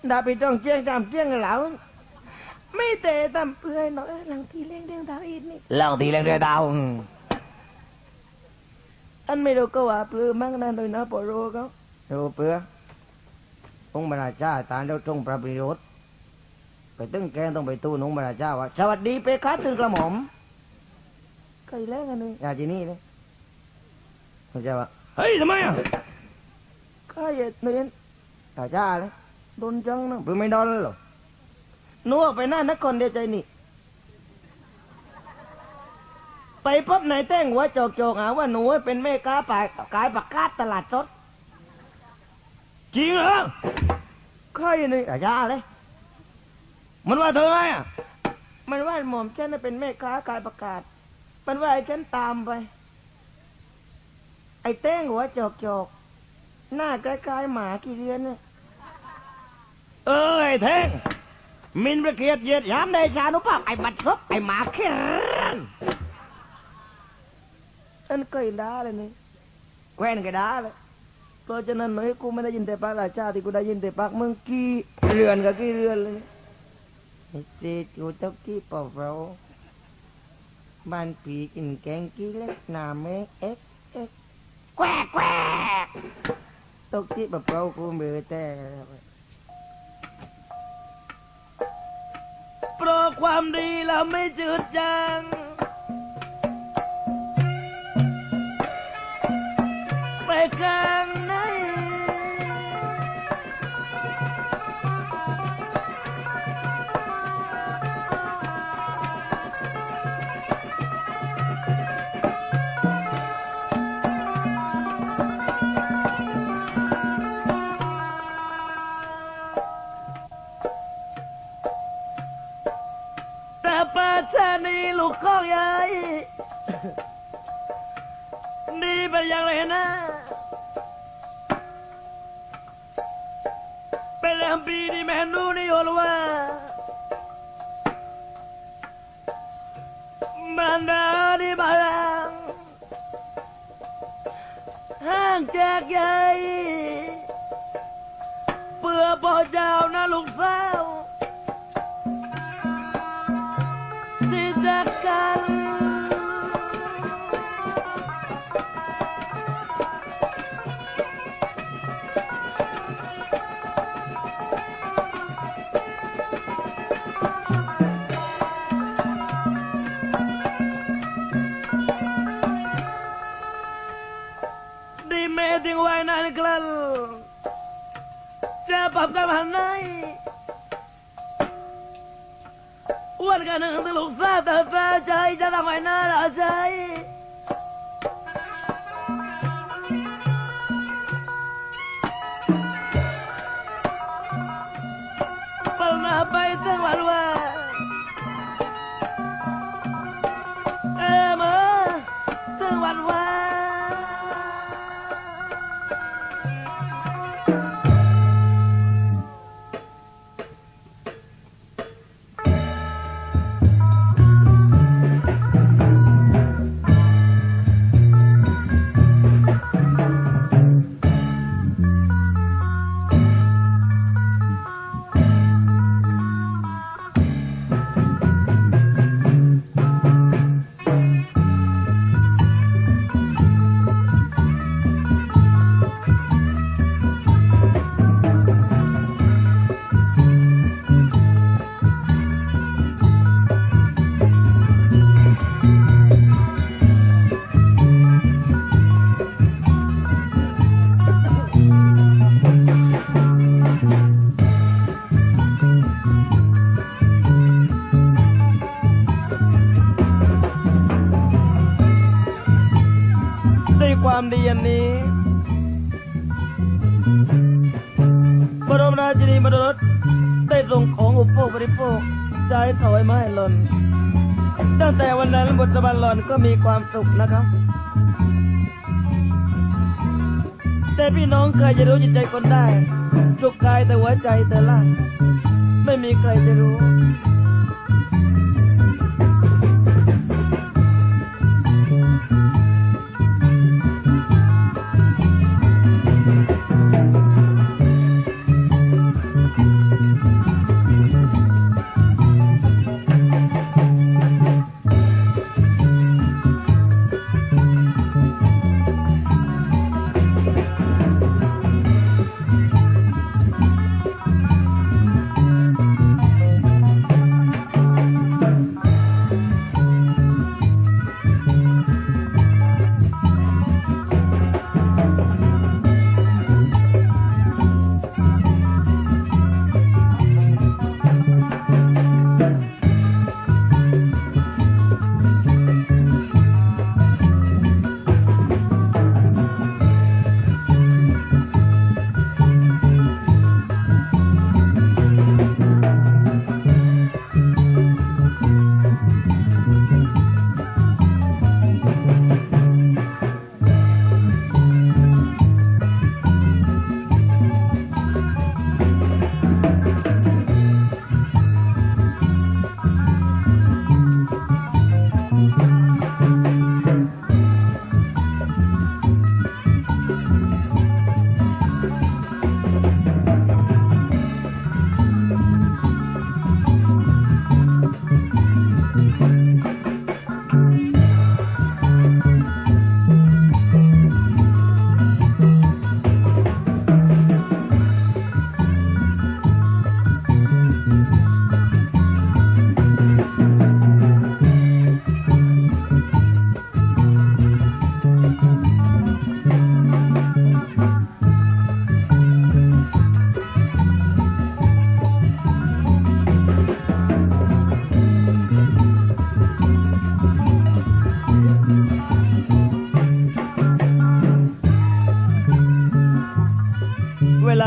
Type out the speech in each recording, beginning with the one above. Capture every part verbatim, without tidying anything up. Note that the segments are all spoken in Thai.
ดาไปจ้องเจียงจำเจียงเหล่าไม่เตะตำเปื่อยหน่อยหลังทีเลี้ยงเลี้ยงดาวอีกนี่หลังทีเลี้ยงเลี้ยงดาวอันไม่รู้ก็ว่าเปลือมั่งนั่นโดยนะปอโรเขารู้เปลือองค์บรรดาจ้าตาเราตรงพระประโยชน์ไปตึ้งแกต้องไปตู้องค์บรรดาจ้าว่าสวัสดีเปคัสตึงกระหม่อมใครแล้งกันนี่อย่าจีนี่เลยเขาจะว่าเฮ้ยทำไมอ่ะข้าเหยียดเนียนตาจ้าเลยโดนจังนะเพื่อไม่โดนหรอนัวไปหน้านครเดียใจนี่ไปพบนายแต้งหัวโจกโจกหาว่าหนูเป็นแม่ค้าปายขายผักกาดตลาดสดจริงเหรอข้าอย่างนี้ตาจ้าเลยมันว่าเธอไงอ่ะมันว่าหม่อมฉันเป็นแม่ค้าขายผักกาดมันว่าไอ้ฉันตามไปไอ้แต้งหัวโจกโจกหน้าคล้ายๆหมากี่เดือนเนี่ยเออไอ้แท่งมินประเกียดเยียดยามในชานุภาพไอ้บัดซบไอ้หมาเขี้ยนอันเคยด่าเลยนี่แควนก็ด่าเลยเพราะฉะนั้นหน่อยกูไม่ได้ยินแต่ปากราชาที่กูได้ยินแต่ปากเมืองกี้เรือนกับกี้เรือนเลยไอ้เจ๊จูตะกี้เป่าเราบ้านผีกินแกงกี้เล็กนาเมเอ็กเอ็กแควกแควกตกที่แบบเรากูมือแต่เพราะความดีเราไม่จืดจางไปกลางไหนชานีลูกข้องใหญ่นี่เป็นอย่างไรนะเป็นลำปีนี่แม่นูนี่โอลว่ามันดาดีบาลังห้างแจกใหญ่เพื่อพ่อเจ้านะลูกสาวกันดีเมติงไว้นานกลันจะปรับกันหันไหนวันกันหนึ่งตลุกซาตาแฟใจจะทำให้น่าละใจเปิดมาไปตั้งวันว่าเอ็มตั้งวันว่าความดีอันนี้บรมราชินีมโนรสได้ส่งของอุปโภคบริโภคใจเขาไว้ไม่ให้หล่นตั้งแต่วันนั้นบทบาทหล่อนก็มีความสุขนะครับแต่พี่น้องเคยจะรู้จิตใจคนได้สุขกายแต่หัวใจแต่ละไม่มีใครจะรู้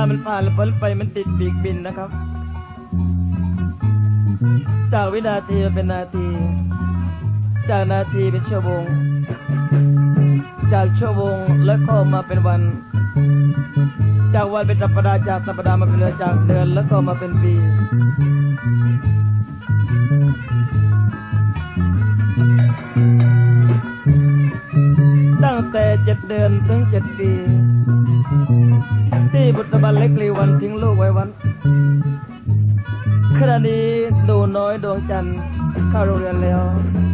มันผ่านพ้นไปมันติดปีกบินนะครับจากวินาทีเป็นนาทีจากนาทีเป็นชั่วโมงจากชั่วโมงแล้วก็มาเป็นวันจากวันเป็นสัปดาห์จากสัปดาห์มาเป็นเดือนจากเดือนแล้วก็มาเป็นปีตั้งแต่เจ็ดเดือนถึงเจ็ดปีที่บุตรบัลเล็กลีวันทิ้งลูกไว้วันขณะนี้ดูน้อยดวงจันทร์เข้าโรงเรียนแล้ว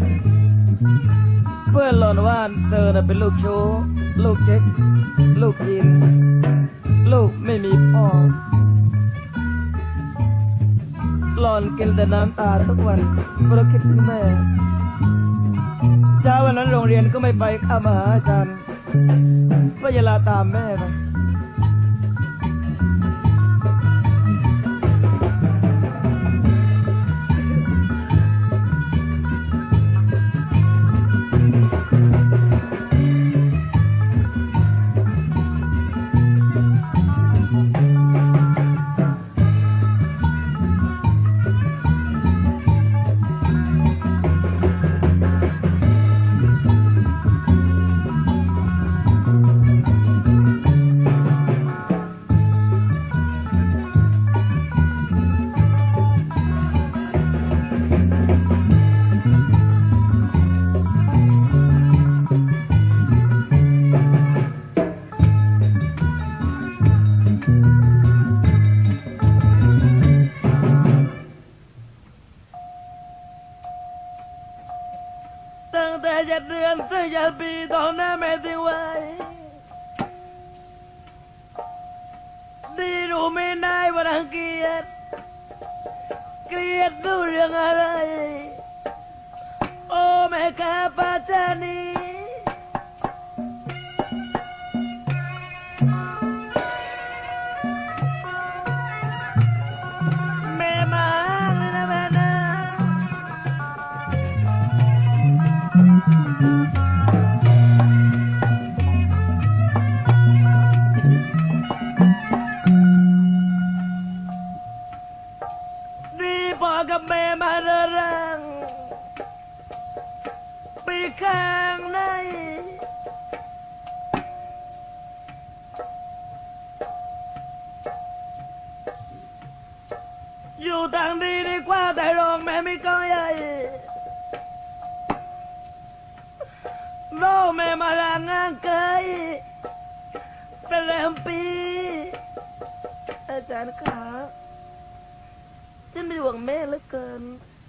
เพื่อนหลอนว่าเธอน่ะเป็นลูกชู้ลูกเจ๊กลูกยินลูกไม่มีพ่อหลอนกินแต่น้ำตาทุกวันเพราะคิดถึงแม่เช้าวันนั้นโรงเรียนก็ไม่ไปข้ามาหาอาจารย์เพื่อจะลาตามแม่ไปตั้งแต่เจ็ดเดือนถึงเจ็ดปีตอนหน้าแม่ทิ้งไว้ดีรู้ไม่ได้ว่ารังเกียจเกลียดดูเรื่องอะไรโอ้แม่ข้าปาจานีแม่มาเลยนะแม่นะนี่พ่อกับแม่มาเรื่อรังไปข้างในอยู่ทางดีดีกว่าแต่รองแม่ไม่ก็ใหญ่รอแม่มาลางานเกยเป็นแรมปีอาจารย์ขาฉันเป็นห่วงแม่เหลือเกิน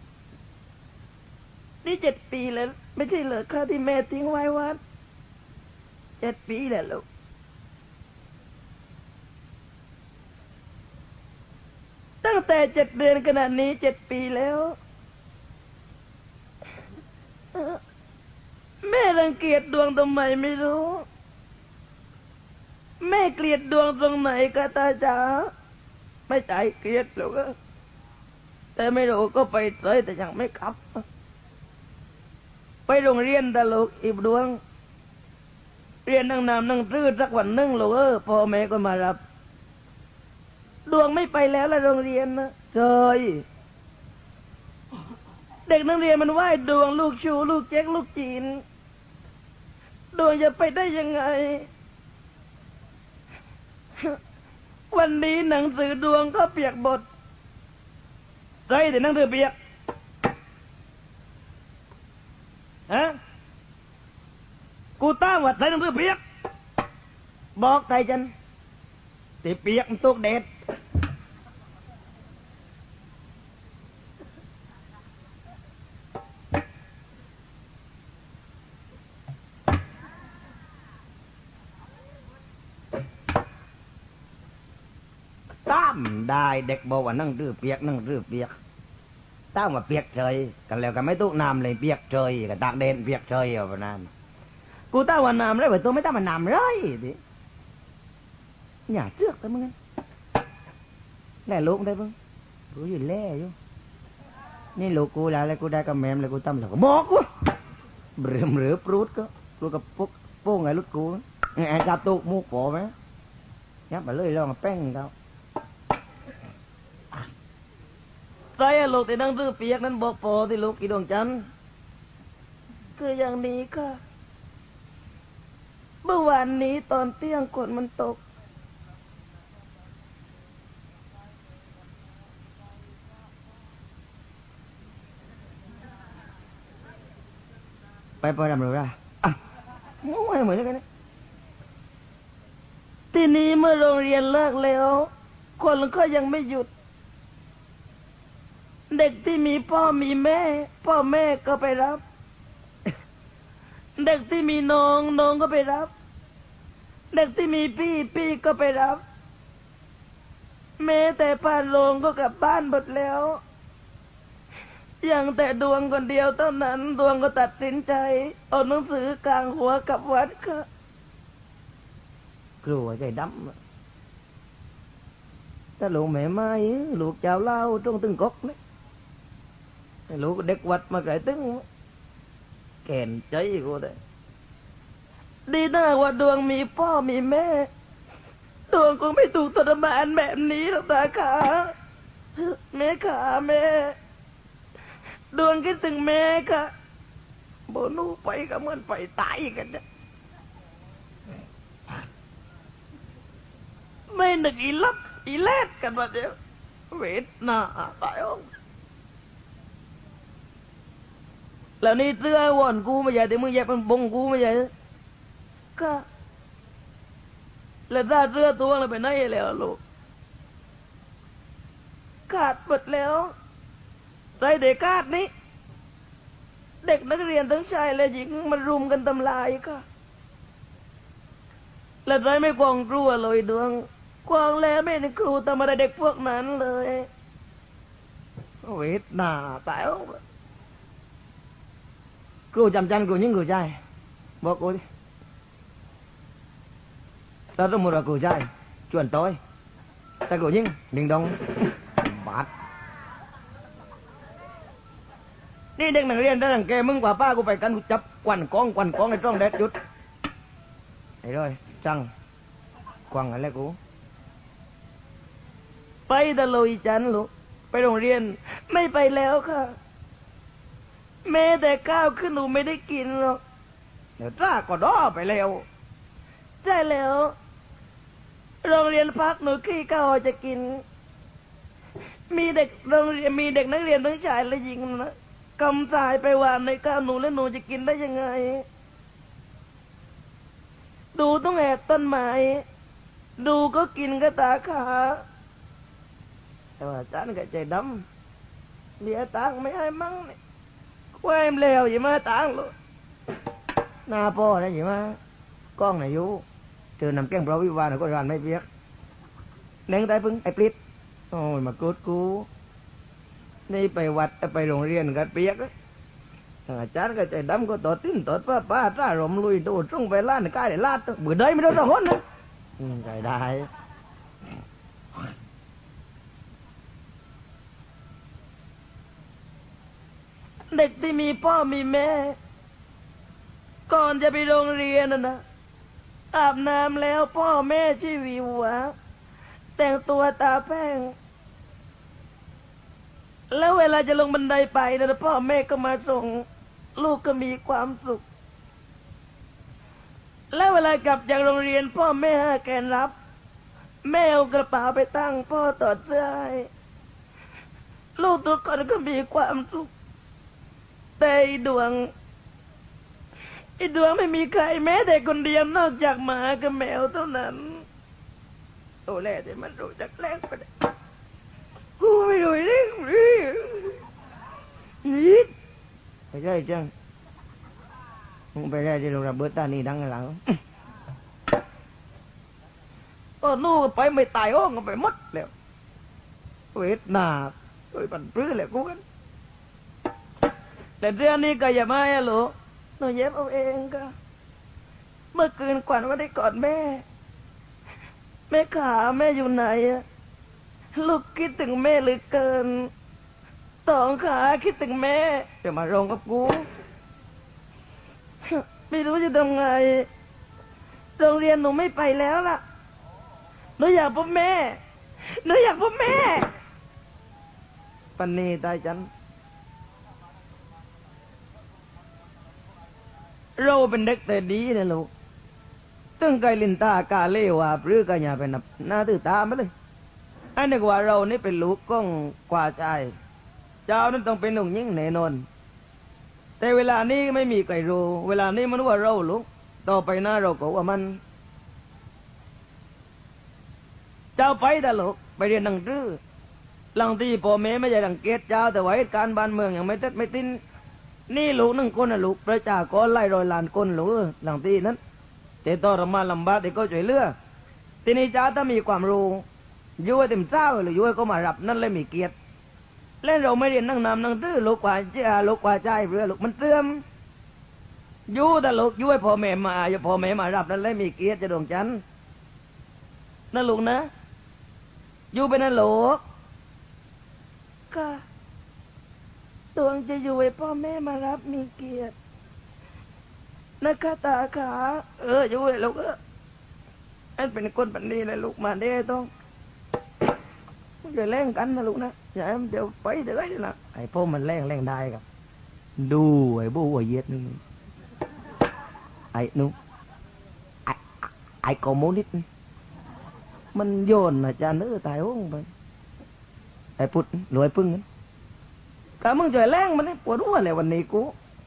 นี่เจ็ดปีแล้วไม่ใช่เหรอข้าที่แม่ทิ้งไว้วัดเจ็ดปีแล้วลูกตั้งแต่เจ็ดเดือนขนาดนี้เจ็ดปีแล้วแม่รังเกียจดวงทำไมไม่รู้แม่เกลียดดวงตรงไหนก็ตาจ๋าไม่ใจเกลียดหรอกแต่ไม่รู้ก็ไปเลยแต่ยังไม่กลับไปโรงเรียนตลกอีบดวงเรียนนั่งนำนั่งตื้อสักวันนึงหรอกเออพ่อแม่ก็มารับดวงไม่ไปแล้วละโรงเรียนนะเจยเด็กนักเรียนมันไหว้ดวงลูกชูลูกเจ๊กลูกจีนดวงจะไปได้ยังไงวันนี้หนังสือดวงก็เปียกบทไรแต่หนังสือเปียกฮะกูตั้งวัดใส่หนังสือเปียกบอกใครจันตีเปียกมันตกเด็ดตั้มได้เด็กบอกว่านั่งรื้อเปียกนั่งรื้อเปียกตั้มว่าเปียกเฉยกันแล้วกันไม่ตุกน้ำเลยเปียกเฉยกันตากเด่นเปียกเฉยเอาประมาณกูตั้งว่าน้ำเลยว่าตัวไม่ตั้งว่าน้ำเลยดิอย่าเจือกแต่มึงแล่ลูกได้บ้างกูอยู่แล่อยู่นี่ลูกกูแล้วอะไรกูได้กับแม่เลยกูตั้มแล้วก็บอกกูหรือหรือปรุดก็กูกับปุ๊กโป้งไงลูกกูไอ้จับตุกมุกปอไหมยับมาเลยลองแป้งเขาใส่ลูกที่นั่งดื้อเปียกนั้นบอกพอที่ลูกกี่ดวงจันทร์คืออย่างนี้ค่ะ เมื่อวานนี้ตอนเที่ยงฝนมันตกไปพอดำรู้ได้อ่ะโอ้ยเหมือนกันนะทีนี้เมื่อโรงเรียนเลิกแล้ว คนก็ยังไม่หยุด เด็กที่มีพ่อมีแม่ พ่อแม่ก็ไปรับ เด็กที่มีน้องน้องก็ไปรับ เด็กที่มีพี่พี่ก็ไปรับ แม้แต่ป้าโรงก็กลับบ้านหมดแล้วยังแต่ดวงคนเดียวเท่านั้น ดวงก็ตัดสินใจเอาหนังสือกลางหัวกลับวัดค่ะกลัวใจดำถ้าลูกแม่ไม้ลูกเจ้าเล่าตรงตึงกกนี่ลูกเด็กวัดมาไกลตึงแก่นใจกูเลยดีน่าว่าดวงมีพ่อมีแม่ ดวงคงไม่ถูกทรมานแบบนี้หรอกตาขาแม่ขาแม่ ดวงคิดถึงแม่ค่ะโบนูไปก็เหมือนไปตายกันเนี่ยไม่นึกอีลับอีแลดกันมาเดียวเวทนาตายอ่ะแล้วนี่เสื้อวอนกูไม่ใหญ่แต่มึงแยกเป็นบงกูไม่ใหญ่ก็แล้วถ้าเสื้อตัวเราไปไหนแล้วลูกขาดหมดแล้วไรเด็กขาดนี้เด็กนักเรียนทั้งชายและหญิงมันรุมกันทำลายค่ะแล้วไรไม่กวางกลัวเลยดวงกวางแล้วไม่ได้ครูทำอะไรเด็กพวกนั้นเลยเวทนาตายอ่ะครูจำจันครูยิ่งครูใจบอกกูดิถ้าสมมติว่าครูใจชวนต้อยแต่ครูยิ่งดิ่งดองบาดนี่เด็กนักเรียนได้หลังแกมึงกว่าป้ากูไปกันกูจับกวันกองกวันกองไอ้จ้องแดดหยุดไอ้ด้วยจังกวางอะไรกูไปตะลุยจันลูกไปโรงเรียนไม่ไปแล้วค่ะแม้แต่ข้าวขึ้นหนูไม่ได้กินหรอกเดี๋ยวจ้าก็ด้อไปแล้วใช่แล้ว โรงเรียนพักหนูขี้ข้าวจะกิน มีเด็กโรงเรียนมีเด็กนักเรียนทั้งชายและหญิงนะกำสายไปวางในข้าวหนูแล้วหนูจะกินได้ยังไง ดูต้องแอบต้นไม้ดูก็กินก็ตาขาแต่ว่าจันก็ใจดเหลียตังไม่ให้มั่งเนี่ยแหวมแล้วอย่ามาตังลูกำหน้าพ่อนะสิมากล้องไหนอยู่เจอนำแก้งเพราะวิวาหนูก็รันไม่เปียกเน่งได้พึ่งไอ้ปลิดโอ้ยมากูดกูนี่ไปวัดไปโรงเรียนกันเปียกอาจารย์ก็ใจดำก็ตอดติ้นตอดป้าป้าตารมลุยโดดตรงไปล้านใกล้ลาดเบื่อได้ไม่ได้จะหนนะใจได้เด็กที่มีพ่อมีแม่ ก่อนจะไปโรงเรียนนะนะอาบน้ำแล้วพ่อแม่ช่วยหวีหัวแต่งตัวตาแป้งแล้วเวลาจะลงบันไดไปนะพ่อแม่ก็มาส่งลูกก็มีความสุขแล้วเวลากลับจากโรงเรียนพ่อแม่ให้แกนรับแม่เอากระเป๋าไปตั้งพ่อตอดเสื้อให้ลูกทุกคนก็มีความสุขแต่ไอ้ดวงไอ้ดวงไม่มีใครแม้แต่คนเดียวนอกจากหมากับแมวเท่านั้นโตแล้วแต่มันรู้จักแรกไปเลยกูไม่รู้เรื่องนี้นี่ไปใช่จังมึงไปได้ที่โรงแรมเบิร์ตานี่ดังหลังก็นู่นไปไม่ตายห้องก็ไปหมดแล้วเวทนาโดยปันปลื้อแหละกูกันแต่เรื่องนี้ก็อย่ามาอะลูกหนูเย็บเอาเองก็เมื่อคืนขวัญก็ได้กอดแม่แม่ขาแม่อยู่ไหนอะลูกคิดถึงแม่เหลือเกินสองขาคิดถึงแม่จะมาร้องกับกูไม่รู้จะทำไงโรงเรียนหนูไม่ไปแล้วล่ะหนูอยากพบแม่หนูอยากพบแม่ปันนี้ตายจันเราเป็นเด็กแต่ดีนะลูกตึงไกลินตากาเล่ว่าหรือกาอย่าเป็นหน้าตื้อตามาเลยอันนึกว่าเรานี่เป็นลูกก้องกว่าใจเจ้านั้นต้องเป็นหนุ่มยิ่งแน่นอนแต่เวลานี้ไม่มีใครรู้เวลานี้มันว่าเราลูกต่อไปหน้าเราก็ว่ามันเจ้าไปแต่ลูกไปเรียนหนังสือหลังที่พ่อแม่ไม่ใช่ดังเกตเจ้าแต่ว่าเหตุการณ์บ้านเมืองยังไม่ตัดไม่ติ้นนี่ลูกหนึ่งคนนะลูกประชากรไล่รอยล้านคนลูกหลังที่นั้นแต่ตอนเรามาลำบากแต่ก็ช่วยเหลือทีนี้เจ้าถ้ามีความรู้อยู่ให้เต็มเจ้าหรืออยู่ให้ก็มารับนั่นเลยมีเกียรติเล่นเราไม่เรียนนั่งนำนั่งตื้อลูกกว่าเจ้าลูกกว่าใจเรือลูกมันเสื่อมอยู่แต่ลูกอยู่ให้พ่อแม่มาอย่าพ่อแม่มารับนั่นเลยมีเกียรติจะดวงจันทร์นั่นลูกนะอยู่เป็นนั่นลูกก็ดวงจะอยู่ให้พ่อแม่มารับมีเกียรตินะคะตาขาเอออยู่ให้ลูกเอออันเป็นคนปันนี้เลยลูกมาเด้ต้องอย่าแรงกันนะลูกนะอย่าเดี๋ยวไปเดี๋ยวไอ้นะไอ้พ่อมันแรงแรงได้ครับดูไอ้บูไอ้เย็ดนึงไอ้นุไอ้ไอ้คอมมิวนิสต์มันโยนอาจารย์เออตายโอ้งไปไอ้พุทธรวยพึ่งนั้นกะมึงจ่อยแรงมันนี่ปวดหัวเลยวันนี้กู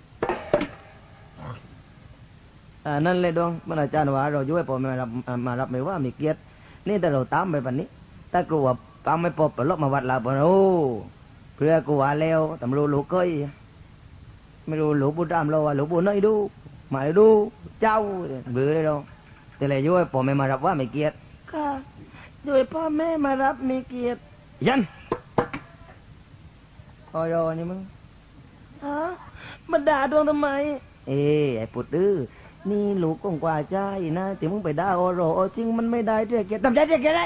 อ่านั่นเลยดองมันอาจารย์ว่าเราอยู่ให้พ่อแม่รับมารับไม่ว่ามีเกียรตินี่แต่เราตามไปปันนี้ถ้ากลัวตามไม่พบไปลบมาวัดลาบโอ้เพื่อกูว่าแล้วตำรวจลูกเกยไม่รู้ลูกบุญรามเราว่าลูกบุญน้อยดูมาดูเจ้าเบื่อเลยเราแต่เลยอยู่ให้พ่อแม่มารับว่ามีเกียรติค่ะอยู่ให้พ่อแม่มารับมีเกียรติยันพอรอนี่มึงฮะมาด่าดวงทำไมเอ้ไอ้ปุดดื้อนี่ลูกกงกว่าใจนะแต่มึงไปด่าโอโรโอจริงมันไม่ได้เรียกเกียรติทำใจเรียกเกียรติได้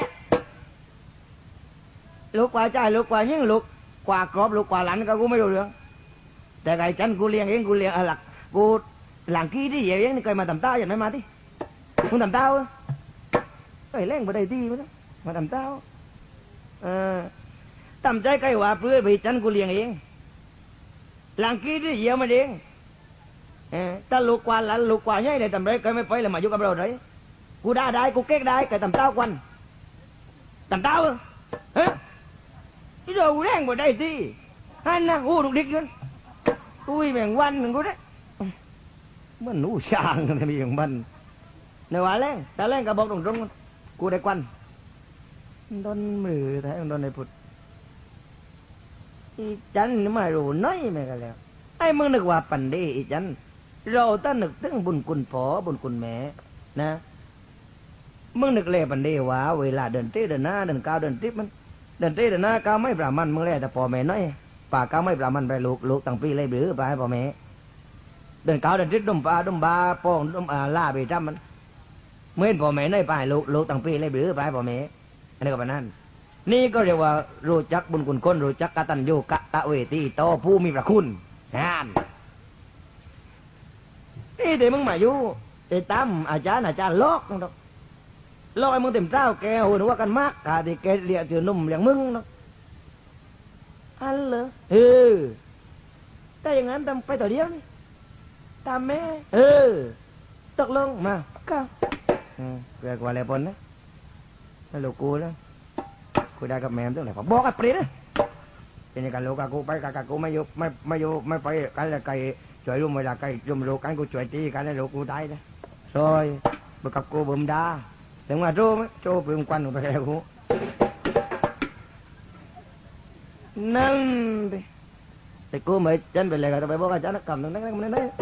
ลูกกว่าใจลูกกว่ายิ่งลูกกว่ากรอบลูกกว่าหลันก็กูไม่รู้เรื่องแต่ไอ้ฉันกูเลี้ยงเองกูเลี้ยงหลักกูหลังขี้ที่เหยียบเองนี่เคยมาทำตาอย่างไรมาที่มึงทำตาเหรอไอ้เล่งไปได้ที่มั้ยมาทำตาเออทำใจใกล้ว่าเพื่อไปฉันกูเลี้ยงเองหลังขี้ที่เหยียบมาเองเออถ้าลูกกว่าหลันลูกกว่าใหญ่เลยทำไรก็ไม่ไปเลยมาอยู่กับเราเลยกูด่าได้กูเก๊กได้ก็ทำตาควันทำตาเหรอเฮ้ยที่เราแรงกว่าได้สิฮันนะโอ้ลูกเด็กยันอุ้ยแมงวันหนึ่งกูได้มันหนูช่างกันนี่อย่างมันในว่าแรงแต่แรงกับบอกตรงๆกูได้ควันโดนมือแทงโดนในพุทธอีจันนี่มารู้น้อยไหมกันแล้วไอ้มึงนึกว่าปันเดอีจันเราตั้งนึกถึงบุญคุณพ่อบุญคุณแม่นะมึงนึกเลยปันเดว่าเวลาเดินเต้เดินหน้าเดินก้าวเดินทิพมันเดินเต้เดินหน้าก้าวไม่ประมันมึงเลยแต่พ่อแม่น้อยป่าก้าวไม่ประมันไปลูกลูกตั้งปีเลยหรือไปให้พ่อแม่เดินก้าวเดินทิพดุมปลาดุมบาป้องดุมอาล่าไปจำมันเมื่อพ่อแม่น้อยไปลูกลูกตั้งปีเลยหรือไปให้พ่อแม่อันนี้ก็เป็นนั่นนี่ก็เรียกว่ารู้จักบุญคุณคนรู้จักกตัญญูกตเวทีต่อผู้มีพระคุณงานนี่เดี๋ยวมึงมาอยู่ไอ้ตั้มอาจารย์อาจารย์ลอกนั่นดอกลอกไอ้มึงเต็มเจ้าแกหัวหนูว่ากันมากกาที่แกเรียกเจอหนุ่มอย่างมึงดอกอันเหรอเออถ้าอย่างนั้นทำไปต่อเดียวนี่ตามแม่เออตกลงมาก้าวเกิดกว่าอะไรปนนะแล้วลูกกูแล้วกูได้กับแม่ตั้งแต่บอกกับปรีนะเป็นอย่างกันลูกกูไปกับกูไม่อยู่ไม่ไม่อยู่ไม่ไปกันละไก่ช่วยรุ่มเวลาไก่รุ่มลูกกันกูช่วยตีกันแล้วลูกกูตายนะซอยบอกกับกูบ่มดาถึงมาโจ้ไหมโจ้เปลืองควันไปแล้วกูนั่นดิแต่กูไม่จันไปเลยก็ไปบอกอาจารย์กำตรงนั้นตรงนั้นเลย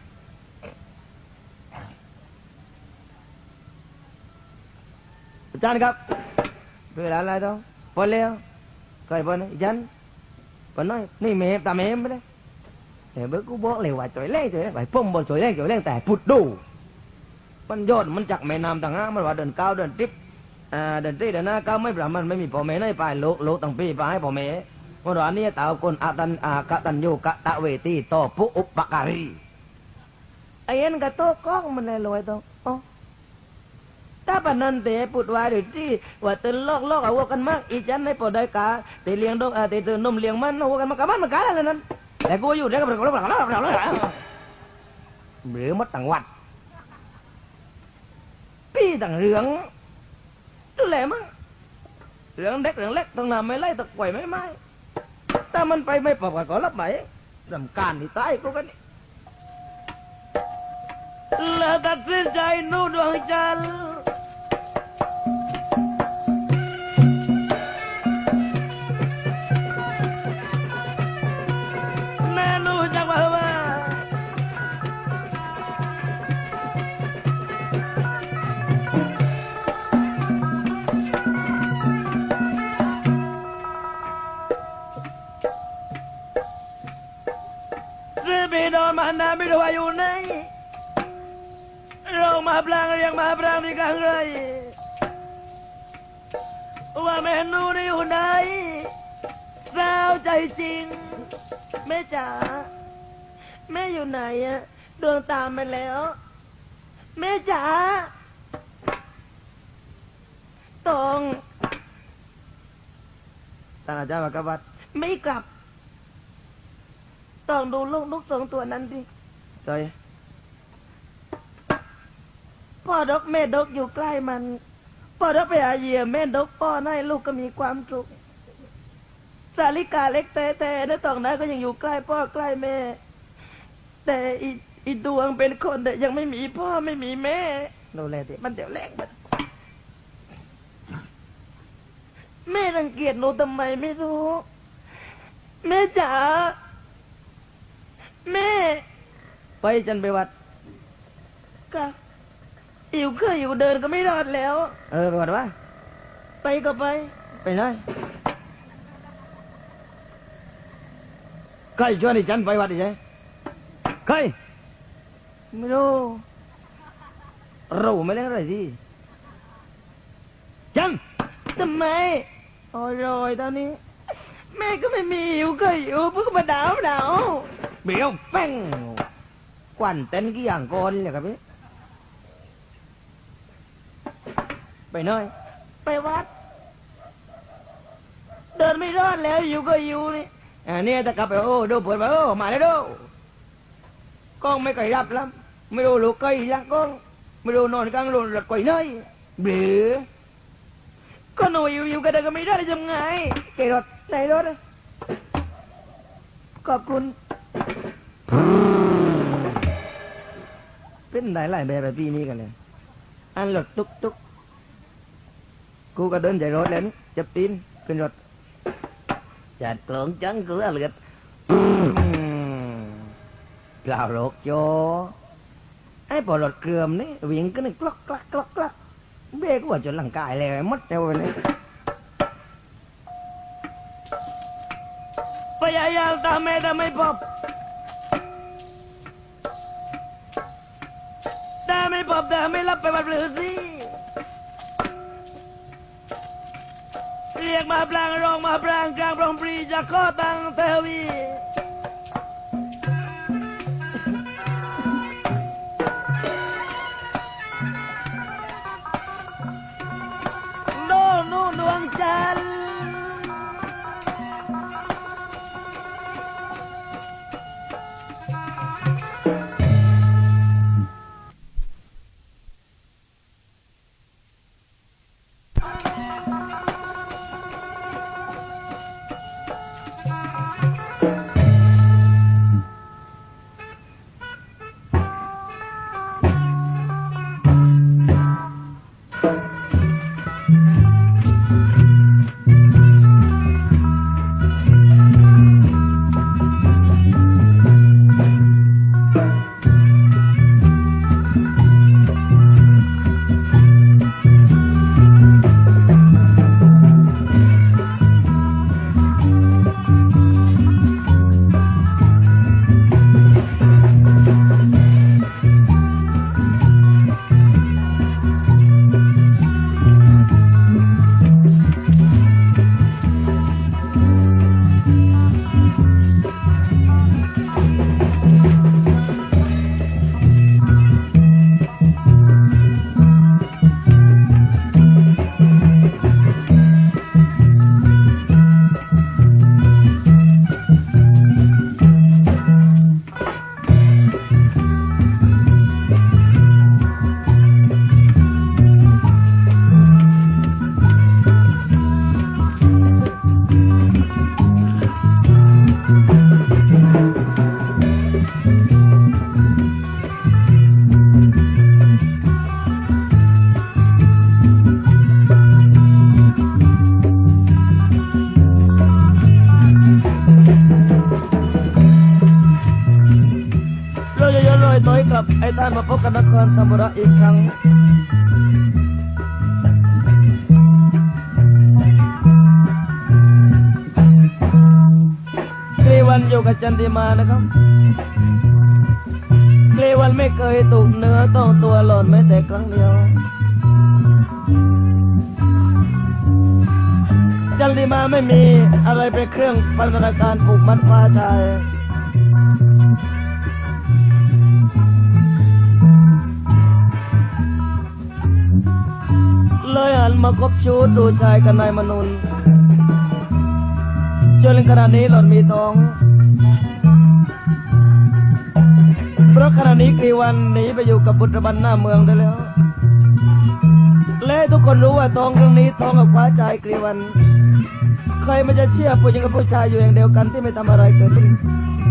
อาจารย์ครับเวลาอะไรต้องพอแล้วก็ไอ้พอนะยันพอน้อยนี่แม่ตาแม่ไม่ได้แต่เมื่อกูบอกเลยว่าจ่อยเล่จ่อยเล่ไปพุ่มบนจ่อยเล่จ่อยเล่แต่พุดดูมันยอดมันจากแม่น้ำต่างหากมันว่าเดินก้าวเดินทิพอ่าเดินที่เดินหน้าก้าวไม่ประมันไม่มีพ่อแม่ในไปโลโลตั้งปีไปให้พ่อแม่วันวันนี้ตาคนอาตันอากตันโยกะตะเวทีต่อผู้อุปการีไอ้เอ็นกะโตก้องมันเลยลอยตรงอ๋อไถ้าปนันเตะปุดวายหรือที่ว่าเตือนลอกลอกเอาวัวกันมากอีจันให้ปอได้กาเตะเลี้ยงดงเตะเตือนนมเลี้ยงมันเอาวัวกันมากมันมันกาอะไรนั้นแต่กูอยู่ได้ก็เป็นคนละคนละคนละหรือมัดต่างวัดพี่ต่างเรื่องตัวแหลมั้งเรื่องเด็กเรื่องเล็กต้องนำไม่ไล่ตะไคร่ไม่ไม่ถ้ามันไปไม่ปอบก็รับไหมรำการที่ตายกูกันนี่แล้วตัดสินใจนู่ดวงจันทร์แม่นู่จังว่าว่าพี่โดนมันนะไม่รู้ว่าอยู่ไหนเรามาพลางเรียกมาพลางที่กลางเลยว่าแม่นูนี่อยู่ไหนสาวใจจริงแม่จ๋าแม่อยู่ไหนอะดวงตามไปแล้วแม่จ๋าตองตาจ้ามากบัดไม่กลับต้องดูลูกลูกสองตัวนั้นดิจอยพ่อดกแม่ดกอยู่ใกล้มันพ่อดกไปหาเหยื่อแม่ดกป้อนให้ลูกก็มีความสุขสาลิกาเล็กแต่แต่ในตองนั้นก็ยังอยู่ใกล้พ่อใกล้แม่แต่อีอีดวงเป็นคนแต่ยังไม่มีพ่อไม่มีแม่ดูแลดิมันเดี๋ยวแรงมันแม่รังเกียจหนูทำไมไม่รู้แม่จ๋าแม่ไปจันไปวัดก็อยู่เคยอยู่เดินก็ไม่รอดแล้วเออไปวัดวะไปก็ไปไปไหนใครชวนไอ้จันไปวัดดิใช่ใครไม่รู้รู้ไม่เล่นอะไรสิจันทำไมโอ้ยตอนนี้แม่ก็ไม่มีอยู่เคยอยู่เพิ่งมาดาวดาวเบี้ยวแป้งกวนเต้นกี่อย่างก่อนเลยครับพี่ไปหน่อยไปวัดเดินไม่รอดแล้วอยู่ก็อยู่นี่อันนี้จะกลับไปโอ้ดูเปิดไปโอ้มาแล้วดูกล้องไม่เคยรับแล้วไม่รู้ลูกเคยยังกล้องไม่รู้นอนกลางลงหลับก่อยเนยเบี้ยก็หนูอยู่อยู่กันก็ไม่ได้ยังไงเกรถไหนรถขอบคุณเป็นหลายหลายแบบปีนี้กันเลยอันรถตุกตุกกูก็เดินใจรถแล้วจับตีนขึ้นรถจัดกลองจังกูเลือดกล่าวโลกโจไอ้ปอรถเกลือมนี่วิ่งก็นึกกลักกลักกลักกลักเบ้ก็ว่าจนหลังกายเลยมัดเอวเลยพยายามตามแม่แต่ไม่พบแต่ไม่พบแต่ไม่รับไปบัดหรือสิเรียกมาปรางรองมาปรางกลางปรองปรีจะข้อตังเทวีโน่นนู่นดวงจันทร์ไอ้ท่านมาพบกันนครธรรมราชอีกครั้งเกลีวันอยู่กับจันทิมานะครับเกลีวันไม่เคยถูกเนื้อต้องตัวหล่นแม้แต่ครั้งเดียวจันทิมาไม่มีอะไรเป็นเครื่องพันธนาการผูกมัดฟ้าชายเลยหันมาคบชู้ดูชายกับนายมนุนจนขณะนี้หล่อนมีท้องเพราะขณะนี้กรีวันหนีไปอยู่กับบุตรบันหน้าเมืองได้แล้วและทุกคนรู้ว่าท้องครั้งนี้ท้องกับฟ้าชายกรีวันใครมันจะเชื่อผู้หญิงกับผู้ชายอยู่อย่างเดียวกันที่ไม่ทำอะไรเกิดขึ้น